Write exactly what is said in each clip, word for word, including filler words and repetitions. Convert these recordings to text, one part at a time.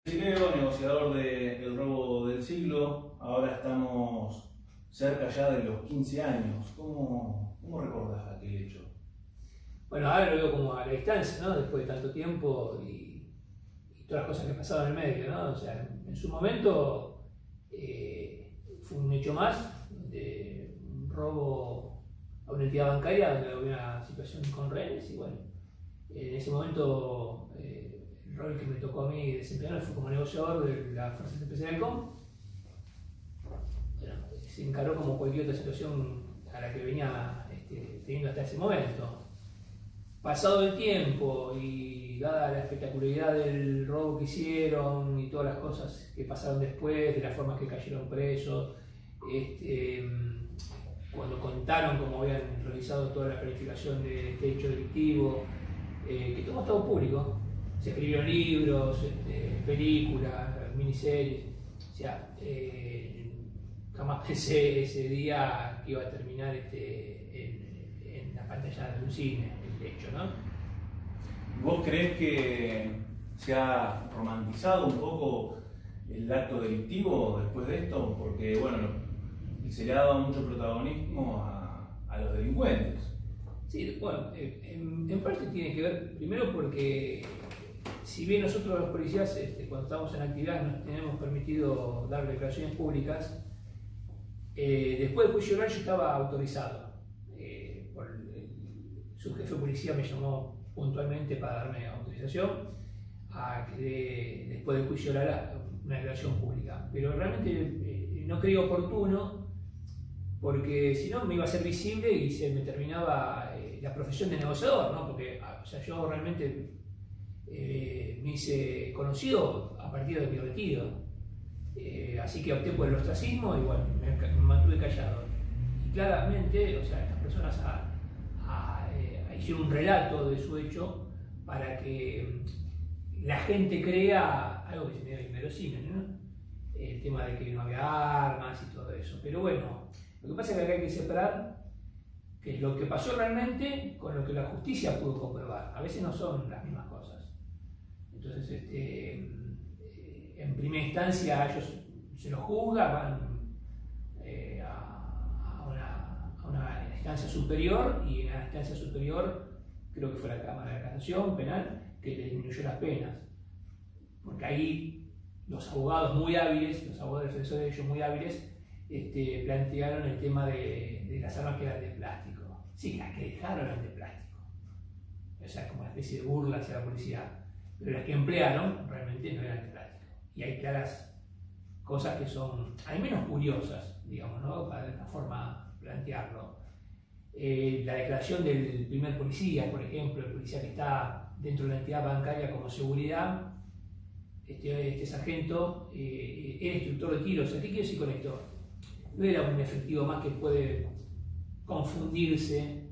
Brasilero, negociador de- del robo del siglo. Ahora estamos cerca ya de los quince años. ¿Cómo, cómo recordás aquel hecho? Bueno, ahora lo veo como a la distancia, ¿no? Después de tanto tiempo y, y todas las cosas que pasaban en el medio, ¿no? O sea, en, en su momento eh, fue un hecho más de un robo a una entidad bancaria donde había una situación con rehenes y bueno, en ese momento eh, el rol que me tocó a mí desempeñar fue como negociador de la Fuerza Especial del Com. Bueno, se encaró como cualquier otra situación a la que venía este, teniendo hasta ese momento. Pasado el tiempo y dada la espectacularidad del robo que hicieron y todas las cosas que pasaron después, de las formas que cayeron presos, este, cuando contaron cómo habían realizado toda la planificación de este hecho delictivo, eh, que todo estaba público, se escribieron libros, este, películas, miniseries, o sea, eh, jamás pensé ese día que iba a terminar este, en, en la pantalla de un cine. Hecho, ¿no? ¿Vos creés que se ha romantizado un poco el acto delictivo después de esto? Porque, bueno, se le ha dado mucho protagonismo a, a los delincuentes. Sí, bueno, en, en parte tiene que ver, primero porque si bien nosotros los policías, este, cuando estamos en actividad, nos tenemos permitido dar declaraciones públicas, eh, después del juicio oral yo estaba autorizado. Eh, por el, su jefe de policía me llamó puntualmente para darme autorización a que de, después del juicio oral una declaración pública. Pero realmente eh, no creí oportuno porque si no me iba a ser visible y se me terminaba eh, la profesión de negociador, ¿no? Porque o sea, yo realmente eh, me hice conocido a partir de mi retiro. Eh, así que opté por el ostracismo y bueno, me, me mantuve callado. Y claramente, o sea, estas personas a, hicieron un relato de su hecho para que la gente crea algo que se me da inverosímil, ¿no? El tema de que no había armas y todo eso. Pero bueno, lo que pasa es que acá hay que separar que es lo que pasó realmente con lo que la justicia pudo comprobar. A veces no son las mismas cosas. Entonces, este, en primera instancia ellos se los juzgan, van eh, a, a una, a una instancia superior y en la instancia superior creo que fue la Cámara de Casación Penal que le disminuyó las penas porque ahí los abogados muy hábiles, los abogados defensores de ellos muy hábiles este, plantearon el tema de, de las armas que eran de plástico. Sí, las que dejaron eran de plástico, o sea, como una especie de burla hacia la policía, pero las que emplearon realmente no eran de plástico y hay claras cosas que son al menos curiosas, digamos, ¿no? Para de esta forma plantearlo. Eh, la declaración del primer policía, por ejemplo, el policía que está dentro de la entidad bancaria como seguridad, este, este sargento eh, era instructor de tiros. ¿Qué quiero decir con esto? No era un efectivo más que puede confundirse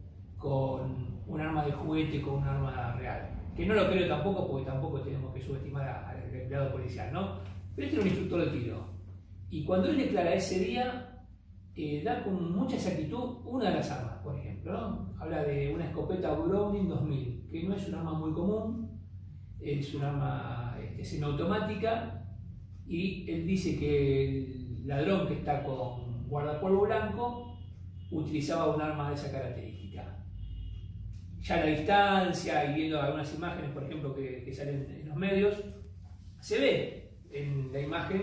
con un arma de juguete con un arma real. Que no lo creo tampoco, porque tampoco tenemos que subestimar al empleado policial, ¿no? Pero este era un instructor de tiro. Y cuando él declara ese día, Eh, da con mucha exactitud una de las armas, por ejemplo, ¿no? Habla de una escopeta Browning dos mil, que no es un arma muy común, es un arma este, semiautomática, y él dice que el ladrón que está con guardapolvo blanco utilizaba un arma de esa característica. Ya a la distancia y viendo algunas imágenes, por ejemplo, que, que salen en los medios, se ve en la imagen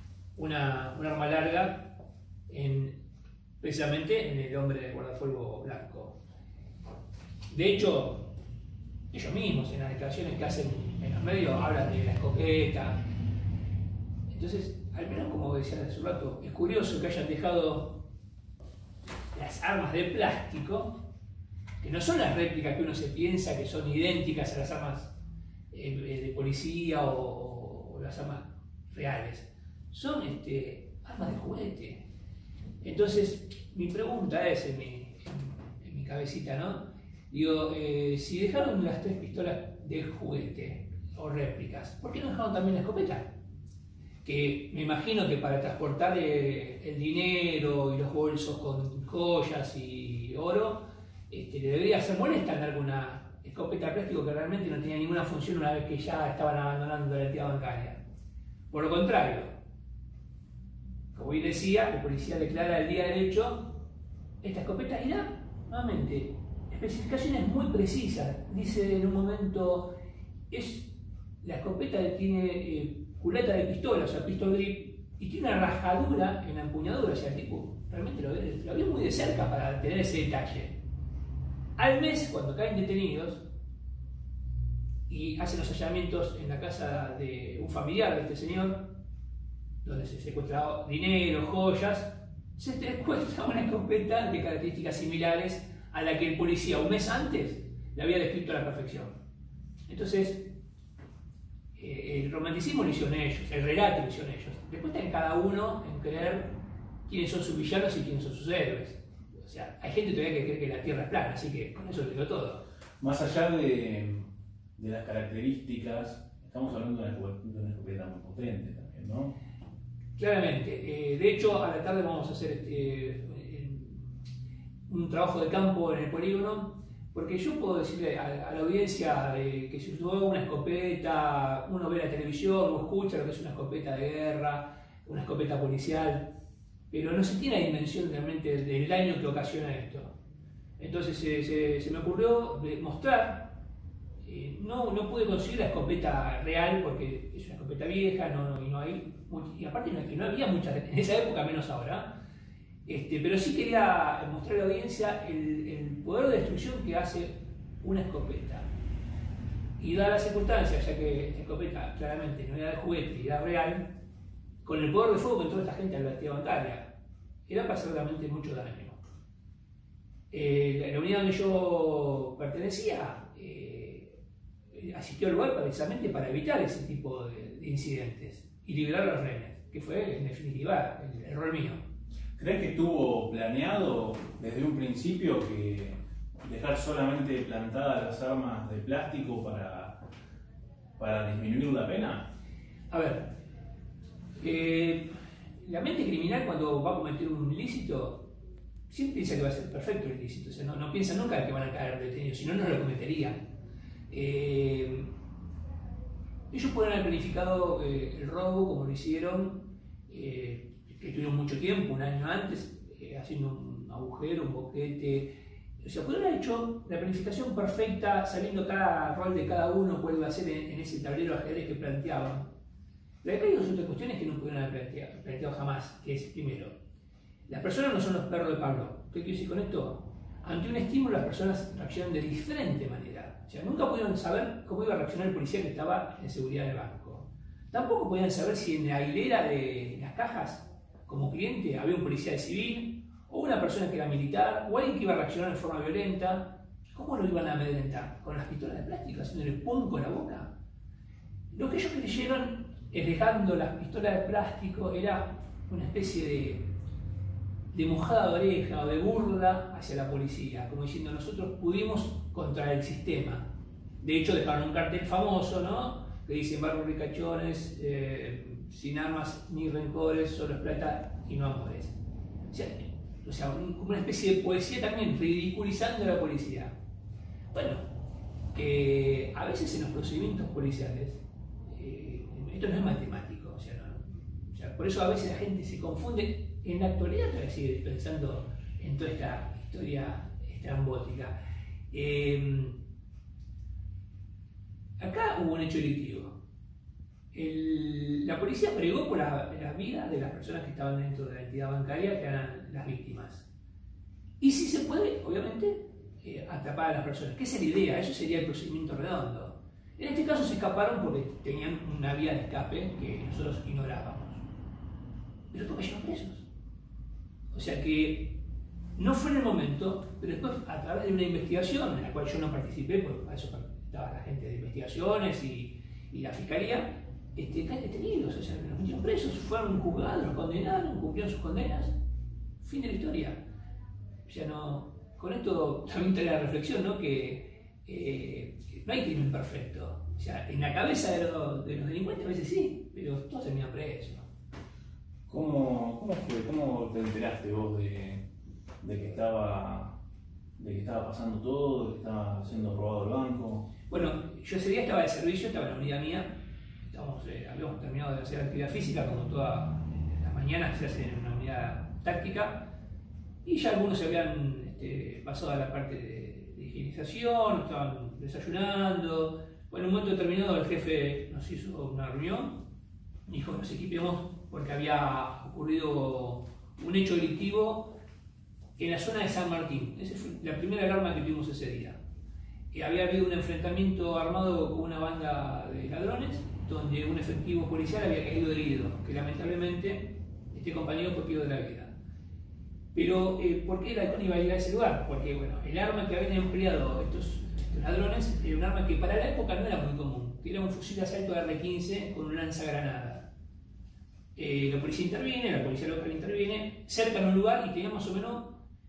una, una arma larga en precisamente en el hombre de guardapolvo blanco. De hecho, ellos mismos en las declaraciones que hacen en los medios hablan de la escopeta. Entonces, al menos como decía hace un rato, es curioso que hayan dejado las armas de plástico, que no son las réplicas que uno se piensa que son idénticas a las armas de policía o, o las armas reales. Son este, armas de juguete. Entonces, mi pregunta es, en mi, en, en mi cabecita, ¿no? Digo, eh, si dejaron las tres pistolas de juguete o réplicas, ¿por qué no dejaron también la escopeta? Que me imagino que para transportar eh, el dinero y los bolsos con joyas y oro, este, le debería ser molesta andar con una escopeta de plástico que realmente no tenía ninguna función una vez que ya estaban abandonando la entidad bancaria. Por lo contrario, como bien decía, el policía declara el día del hecho, esta escopeta y da, nuevamente, especificaciones muy precisas. Dice en un momento, es, la escopeta tiene eh, culata de pistola, o sea, pistol grip, y tiene una rajadura en la empuñadura, o sea, el tipo realmente lo, lo vio muy de cerca para tener ese detalle. Al mes, cuando caen detenidos y hacen los allanamientos en la casa de un familiar de este señor, donde se secuestraba dinero, joyas, se encuentra una escopeta de características similares a la que el policía un mes antes le había descrito a la perfección. Entonces, eh, el romanticismo lo hicieron ellos, el relato lo hicieron ellos. Después está en cada uno en creer quiénes son sus villanos y quiénes son sus héroes. O sea, hay gente todavía que cree que la Tierra es plana, así que con eso le digo todo. Más allá de, de las características, estamos hablando de una, de una escopeta muy potente también, ¿no? Claramente. Eh, de hecho, a la tarde vamos a hacer este, un trabajo de campo en el polígono, porque yo puedo decirle a, a la audiencia eh, que si usó una escopeta, uno ve la televisión o escucha lo que es una escopeta de guerra, una escopeta policial, pero no se tiene la dimensión realmente del daño que ocasiona esto. Entonces se, se, se me ocurrió mostrar, eh, no, no pude conseguir la escopeta real porque es una escopeta vieja no, no, y no hay, y aparte no, no había muchas, en esa época menos ahora. Este, pero sí quería mostrar a la audiencia el, el poder de destrucción que hace una escopeta. Y dada las circunstancias, ya que esta escopeta claramente no era de juguete y era real, con el poder de fuego que entró esta gente a la actividad bancaria, era para hacer realmente mucho daño. Eh, la, la unidad donde yo pertenecía eh, asistió al lugar precisamente para evitar ese tipo de, de incidentes y liberar a los rehenes, que fue en definitiva el error mío. ¿Crees que estuvo planeado desde un principio que dejar solamente plantadas las armas de plástico para, para disminuir la pena? A ver, eh, la mente criminal cuando va a cometer un ilícito siempre piensa que va a ser perfecto el ilícito, o sea, no, no piensa nunca que van a caer detenidos, si no, no lo cometerían. Eh, ellos pueden haber planificado eh, el robo como lo hicieron, eh, que estuvieron mucho tiempo, un año antes, eh, haciendo un agujero, un boquete. O sea, pudieron haber hecho la planificación perfecta, sabiendo cada rol de cada uno, cuál iba a ser en, en ese tablero de ajedrez que planteaban. Pero acá hay dos otras cuestiones que no pudieron haber planteado, planteado jamás, que es, primero, las personas no son los perros de Pablo. ¿Qué quiero decir con esto? Ante un estímulo las personas reaccionan de diferente manera. O sea, nunca pudieron saber cómo iba a reaccionar el policía que estaba en seguridad del banco. Tampoco podían saber si en la hilera de las cajas como cliente había un policía de civil, o una persona que era militar, o alguien que iba a reaccionar de forma violenta. ¿Cómo lo iban a amedrentar? ¿Con las pistolas de plástico, haciéndole pum con la boca? Lo que ellos creyeron, es dejando las pistolas de plástico, era una especie de, de mojada de oreja o de burla hacia la policía, como diciendo, nosotros pudimos contra el sistema. De hecho, dejaron un cartel famoso, ¿no?, que dice, barros ricachones, eh, sin armas ni rencores, solo es plata y no amores. O sea, o sea un, como una especie de poesía también, ridiculizando a la policía. Bueno, eh, a veces en los procedimientos policiales, eh, esto no es matemático, o sea, no, o sea, por eso a veces la gente se confunde. En la actualidad todavía sigue pensando en toda esta historia estrambótica. Eh, acá hubo un hecho delictivo. El, la policía pregó por la, la vida de las personas que estaban dentro de la entidad bancaria, que eran las víctimas. Y si se puede, obviamente, eh, atrapar a las personas, que esa es la idea, eso sería el procedimiento redondo. En este caso se escaparon porque tenían una vía de escape que nosotros ignorábamos. Pero ¿por qué cayeron presos? O sea que no fue en el momento, pero después a través de una investigación en la cual yo no participé, porque para eso estaba la gente de investigaciones y, y la fiscalía, Este, caen detenidos, o sea, los metieron presos, fueron juzgados, los condenaron, cumplieron sus condenas, fin de la historia. O sea, no, con esto también trae la reflexión, ¿no?, que eh, no hay crimen perfecto. O sea, en la cabeza de, lo, de los delincuentes a veces sí, pero todos terminan presos. ¿Cómo, cómo fue? ¿Cómo te enteraste vos de, de, que estaba, de que estaba pasando todo, de que estaba siendo robado el banco? Bueno, yo ese día estaba de servicio, estaba en la unidad mía, estamos, eh, habíamos terminado de hacer actividad física, como todas las mañanas se hace en una unidad táctica, y ya algunos se habían este, pasado a la parte de, de higienización, estaban desayunando. Bueno, en un momento determinado el jefe nos hizo una reunión, dijo nos equipemos porque había ocurrido un hecho delictivo en la zona de San Martín. Esa fue la primera alarma que tuvimos ese día. Eh, había habido un enfrentamiento armado con una banda de ladrones, donde un efectivo policial había caído herido, que lamentablemente este compañero perdió de la vida. Pero, eh, ¿por qué el halcón iba a ir a ese lugar? Porque, bueno, el arma que habían empleado estos, estos ladrones era un arma que para la época no era muy común, que era un fusil de asalto R quince con un lanzagranada. Eh, la policía interviene, la policía local interviene, cercan un lugar y tenían más o menos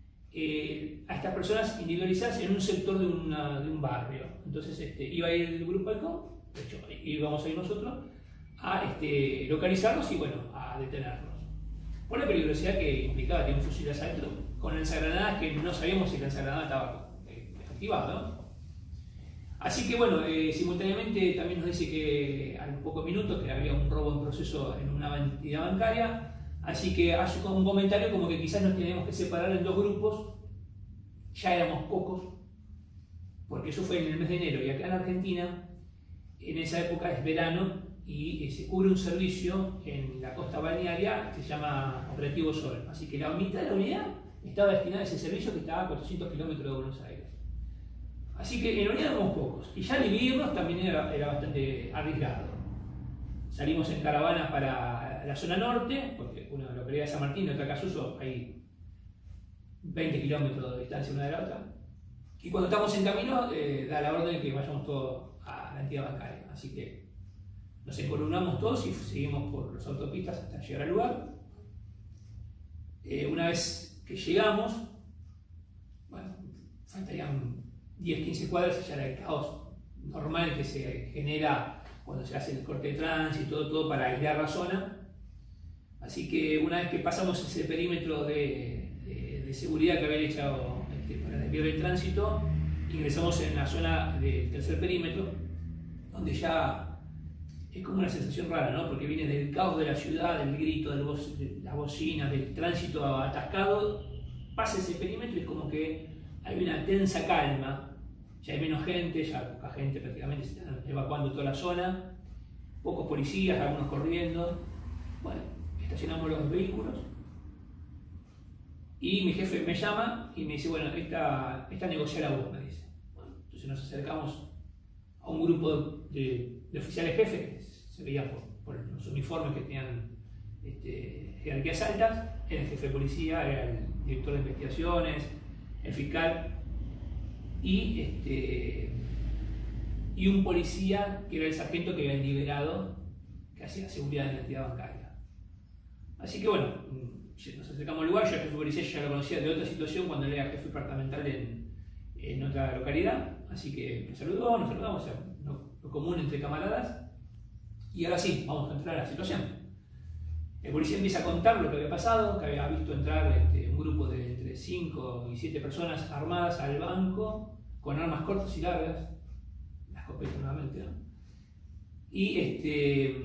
eh, a estas personas individualizadas en un sector de, una, de un barrio. Entonces este, iba a ir el grupo halcón, de hecho íbamos a ir nosotros, a este, localizarlos y bueno, a detenerlos. Por la peligrosidad que implicaba tener un fusil de asalto con lanzagranadas que no sabíamos si el lanzagranada estaba eh, activado, ¿no? Así que bueno, eh, simultáneamente también nos dice que a los pocos minutos que había un robo en proceso en una entidad bancaria, así que hace un comentario como que quizás nos teníamos que separar en dos grupos, ya éramos pocos, porque eso fue en el mes de enero y acá en Argentina, en esa época es verano, y se cubre un servicio en la costa balnearia que se llama Operativo Sol. Así que la mitad de la unidad estaba destinada a ese servicio que estaba a cuatrocientos kilómetros de Buenos Aires. Así que en la unidad éramos pocos. Y ya dividirnos también era, era bastante arriesgado. Salimos en caravana para la zona norte, porque una localidad de San Martín y otra Casuso hay veinte kilómetros de distancia una de la otra. Y cuando estamos en camino, eh, da la orden de que vayamos todos a la entidad bancaria. Así que nos encolumnamos todos y seguimos por las autopistas hasta llegar al lugar. Eh, una vez que llegamos, bueno, faltarían diez a quince cuadras y ya era el caos normal que se genera cuando se hace el corte de tránsito y todo, todo para aislar la zona. Así que una vez que pasamos ese perímetro de, de, de seguridad que habían echado este, para desviar el tránsito, ingresamos en la zona del tercer perímetro, donde ya es como una sensación rara, ¿no? Porque viene del caos de la ciudad, del grito, del bo de las bocinas, del tránsito atascado, pasa ese perímetro y es como que hay una tensa calma, ya hay menos gente, ya poca gente prácticamente, se están evacuando toda la zona, pocos policías, algunos corriendo. Bueno, estacionamos los vehículos y mi jefe me llama y me dice, bueno, esta, esta negocia la voz, me dice. Bueno, entonces nos acercamos a un grupo de, de oficiales jefes, que se veía por, por los uniformes que tenían este, jerarquías altas, era el jefe de policía, era el director de investigaciones, el fiscal y, este, y un policía que era el sargento que habían liberado, que hacía seguridad en la entidad bancaria. Así que bueno, nos acercamos al lugar, yo el jefe de policía ya lo conocía de otra situación cuando él era jefe departamental en, en otra localidad, así que me saludó, nos saludamos, o sea, lo, lo común entre camaradas, y ahora sí, vamos a entrar a la situación. El policía empieza a contar lo que había pasado, que había visto entrar este, un grupo de entre cinco y siete personas armadas al banco, con armas cortas y largas, la escopeta nuevamente, ¿no? Y, este,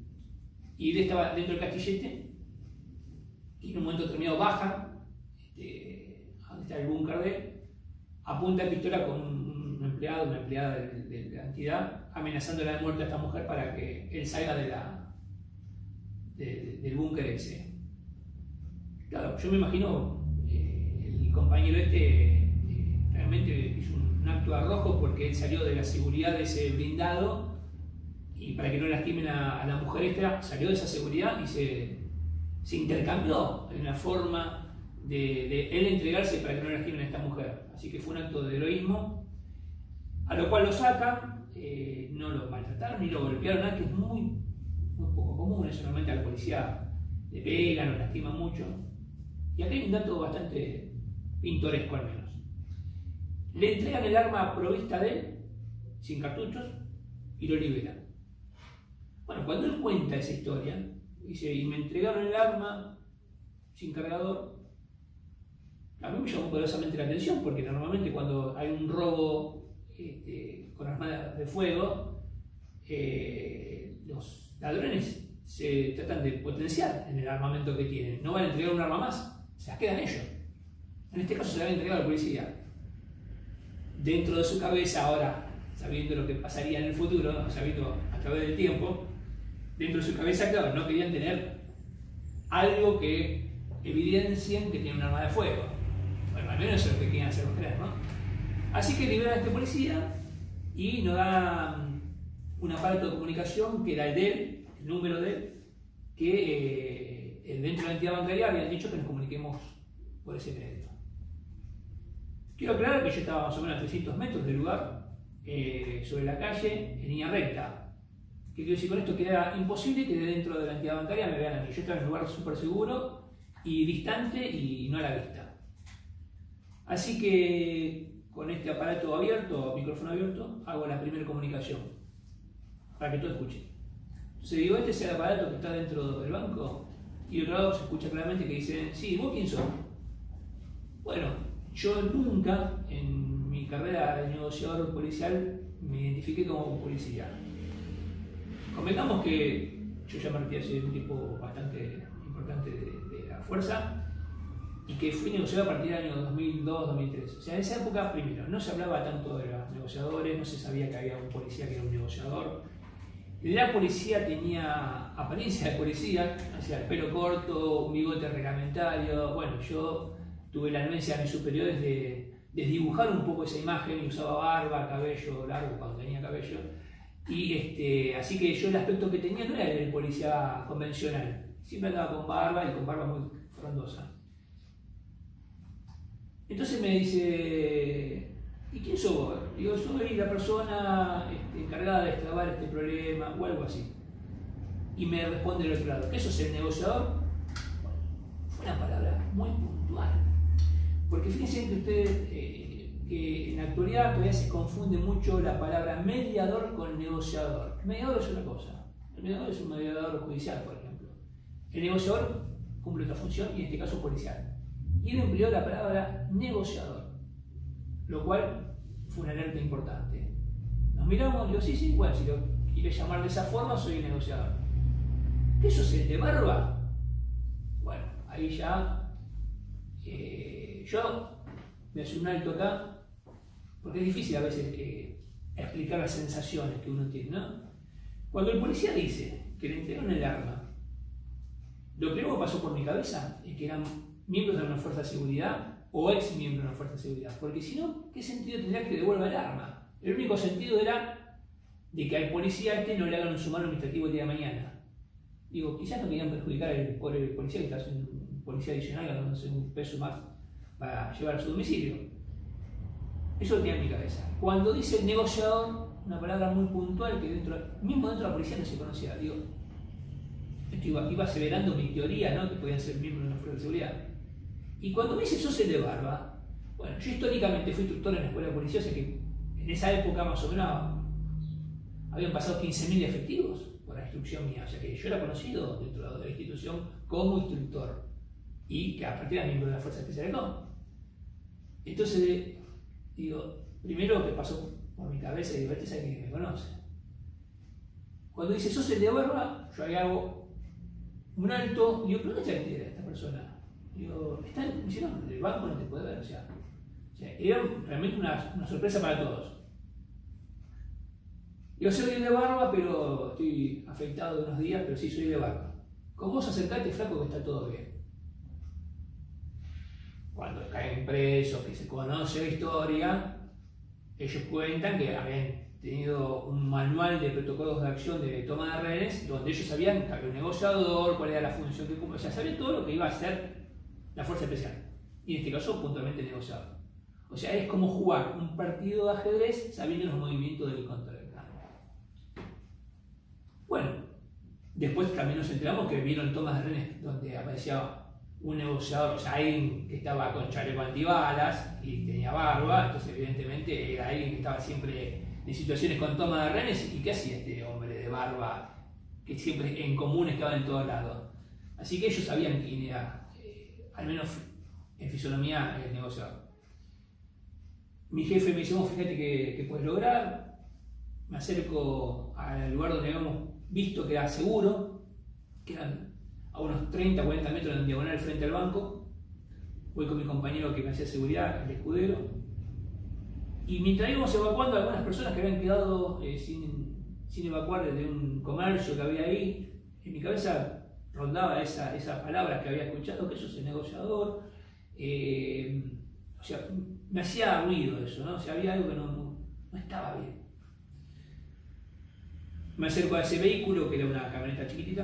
y de estaba dentro del castillete, y en un momento determinado baja, este, a donde está el búnker de él, apunta la pistola con un, un empleado, una empleada de, de, de la entidad, amenazándola de muerte a esta mujer para que él salga de la, de, de, del búnker ese. Claro, yo me imagino eh, el compañero este eh, realmente hizo un, un acto de arrojo porque él salió de la seguridad de ese blindado y para que no lastimen a, a la mujer esta, salió de esa seguridad y se, se intercambió en la forma de, de él entregarse para que no lastimen a esta mujer. Así que fue un acto de heroísmo, a lo cual lo sacan, eh, no lo maltrataron ni lo golpearon, nada, que es muy, muy poco común. Eso normalmente a la policía le pegan o lastiman mucho. Y acá hay un dato bastante pintoresco al menos. Le entregan el arma provista de él, sin cartuchos, y lo liberan. Bueno, cuando él cuenta esa historia, dice, y me entregaron el arma sin cargador, a mí me llamó poderosamente la atención, porque normalmente cuando hay un robo este, con armas de fuego, eh, los ladrones se tratan de potenciar en el armamento que tienen. No van a entregar un arma más, se las quedan ellos. En este caso se la van a entregar a la policía. Dentro de su cabeza, ahora, sabiendo lo que pasaría en el futuro, sabiendo a través del tiempo, dentro de su cabeza, claro, no querían tener algo que evidencien que tiene un arma de fuego. Bueno, al menos eso es lo que querían hacernos creer, ¿no? Así que liberan a este policía y nos dan un aparato de comunicación que era el de él, el número de él, que eh, dentro de la entidad bancaria habían dicho que nos comuniquemos por ese medio. Quiero aclarar que yo estaba más o menos a trescientos metros del lugar, eh, sobre la calle, en línea recta. ¿Qué quiero decir con esto? Que era imposible que de dentro de la entidad bancaria me vean a mí. Yo estaba en un lugar súper seguro y distante y no a la vista. Así que con este aparato abierto, micrófono abierto, hago la primera comunicación para que todo escuche. Entonces digo, este es el aparato que está dentro del banco, y de otro lado se escucha claramente que dicen, sí, ¿vos quién sos? Bueno, yo nunca en mi carrera de negociador policial me identifiqué como policía. Convengamos que yo ya me retiré, soy un tipo bastante importante de, de la fuerza, y que fui negociador a partir del año dos mil dos dos mil tres. O sea, en esa época, primero, no se hablaba tanto de los negociadores, no se sabía que había un policía que era un negociador. La policía tenía apariencia de policía, hacía el pelo corto, un bigote reglamentario. Bueno, yo tuve la anuencia de mis superiores de, de dibujar un poco esa imagen, y usaba barba, cabello largo cuando tenía cabello. Y este, así que yo el aspecto que tenía no era el del policía convencional, siempre andaba con barba y con barba muy frondosa. Entonces me dice, ¿y quién sos vos? Digo, soy la persona este, encargada de destrabar este problema o algo así. Y me responde del otro lado, ¿qué sos el negociador? Bueno, fue una palabra muy puntual. Porque fíjense que ustedes eh, que en la actualidad todavía se confunde mucho la palabra mediador con negociador. El mediador es una cosa. El mediador es un mediador judicial, por ejemplo. El negociador cumple otra función, y en este caso policial. Y él empleó la palabra negociador, lo cual fue una alerta importante. Nos miramos y digo, sí, sí, bueno, si lo quieres llamar de esa forma, soy el negociador. ¿Qué sos, el de barba? Bueno, ahí ya eh, yo me hago un alto acá, porque es difícil a veces eh, explicar las sensaciones que uno tiene, ¿no? Cuando el policía dice que le entregaron el arma, lo primero que pasó por mi cabeza es que eran miembros de una fuerza de seguridad o ex miembros de una fuerza de seguridad, porque si no, ¿qué sentido tendría que devuelva el arma? El único sentido era de que al policía este no le hagan un sumario administrativo el día de mañana. Digo, quizás no querían perjudicar al pobre policía, que está haciendo un policía adicional ganándose un peso más para llevar a su domicilio. Eso lo tenía en mi cabeza. Cuando dice el negociador, una palabra muy puntual que dentro, mismo dentro de la policía no se conocía, digo, esto iba, iba aseverando mi teoría, ¿no? Que podían ser miembros de una fuerza de seguridad. Y cuando me dice sos el de barba, bueno, yo históricamente fui instructor en la escuela de policía, o sea que en esa época más o menos habían pasado quince mil efectivos por la instrucción mía, o sea que yo era conocido dentro de la institución como instructor, y que aparte era miembro de la Fuerza Especial de Com. Entonces, digo, primero que pasó por mi cabeza, digo, este sabe que me conoce. Cuando dice sos el de barba, yo ahí hago un alto, digo, ¿pero dónde está entera esta persona? Digo, están diciendo, el banco no te puede ver, o sea, o sea era realmente una, una sorpresa para todos. Yo soy de barba, pero estoy afectado de unos días, pero sí soy de barba. Con vos acercate, flaco, que está todo bien. Cuando caen presos, que se conoce la historia, ellos cuentan que habían tenido un manual de protocolos de acción de toma de rehenes, donde ellos sabían que había un negociador, cuál era la función que cumplía, o sea, sabían todo lo que iba a hacer la Fuerza Especial, y en este caso puntualmente el negociador. O sea, es como jugar un partido de ajedrez sabiendo los movimientos del contrario. Bueno, después también nos enteramos que vieron tomas de rehenes donde aparecía un negociador, o sea, alguien que estaba con chaleco antibalas y tenía barba, entonces evidentemente era alguien que estaba siempre en situaciones con toma de rehenes. ¿Y qué hacía este hombre de barba que siempre en común estaba en todos lados? Así que ellos sabían quién era, al menos en fisonomía, el negociador. Mi jefe me dice, vos fíjate que, que puedes lograr. Me acerco al lugar donde habíamos visto que era seguro, que eran a unos treinta, cuarenta metros en diagonal frente al banco. Voy con mi compañero que me hacía seguridad, el escudero. Y mientras íbamos evacuando a algunas personas que habían quedado eh, sin, sin evacuar desde un comercio que había ahí, en mi cabeza rondaba esa, esa palabra que había escuchado, que yo soy negociador. Eh, o sea, me hacía ruido eso, ¿no? O sea, había algo que no, no, no estaba bien. Me acerco a ese vehículo, que era una camioneta chiquitita,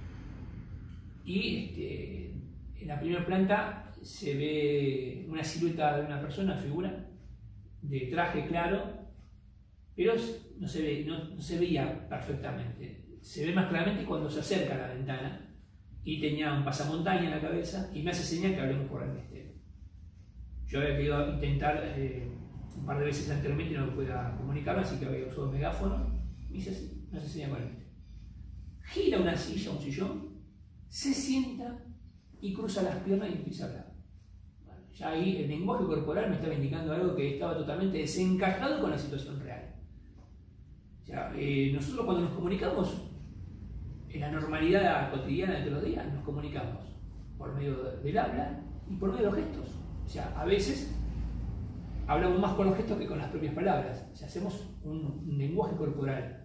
y este, en la primera planta se ve una silueta de una persona, una figura, de traje claro, pero no se, ve, no, no se veía perfectamente. Se ve más claramente cuando se acerca a la ventana y tenía un pasamontaña en la cabeza y me hace señal que hablemos por el misterio. Yo había querido intentar eh, un par de veces anteriormente y no me pueda comunicarme, así que había usado el megáfono. Me dice así, me hace señal con el misterio. Gira una silla, un sillón, se sienta y cruza las piernas y empieza a hablar. Bueno, ya ahí el lenguaje corporal me estaba indicando algo que estaba totalmente desencajado con la situación real. O sea, eh, nosotros cuando nos comunicamos en la normalidad cotidiana de todos los días, nos comunicamos por medio del habla y por medio de los gestos. O sea, a veces hablamos más con los gestos que con las propias palabras. O sea, hacemos un, un lenguaje corporal.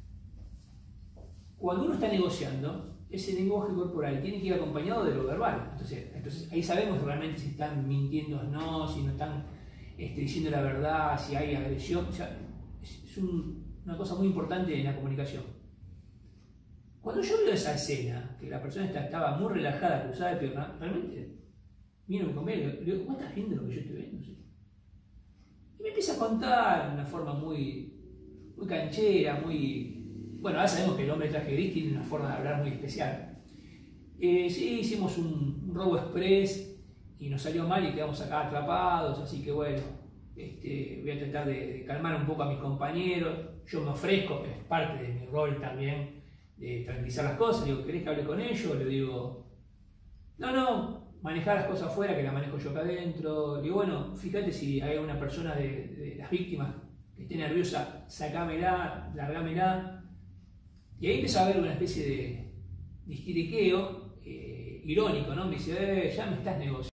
Cuando uno está negociando, ese lenguaje corporal tiene que ir acompañado de lo verbal. Entonces, entonces ahí sabemos realmente si están mintiendo o no, si no están este, diciendo la verdad, si hay agresión. O sea, es, es un, una cosa muy importante en la comunicación. Cuando yo veo esa escena, que la persona estaba muy relajada, cruzada de pierna, realmente miro a mi compañero y le digo, ¿cómo estás viendo lo que yo estoy viendo? Y me empieza a contar de una forma muy, muy canchera, muy... Bueno, ahora sabemos que el hombre de traje gris tiene una forma de hablar muy especial. Eh, sí, hicimos un, un robo express y nos salió mal y quedamos acá atrapados, así que bueno, este, voy a tratar de, de calmar un poco a mis compañeros. Yo me ofrezco, es parte de mi rol también, de tranquilizar las cosas. Le digo, ¿querés que hable con ellos? Le digo, no, no, manejar las cosas afuera, que las manejo yo acá adentro. Le digo, bueno, fíjate si hay una persona de, de las víctimas que esté nerviosa, sacámela, largámela. Y ahí empezó a haber una especie de, de histiriqueo eh, irónico, ¿no? Me dice, eh, ya me estás negociando.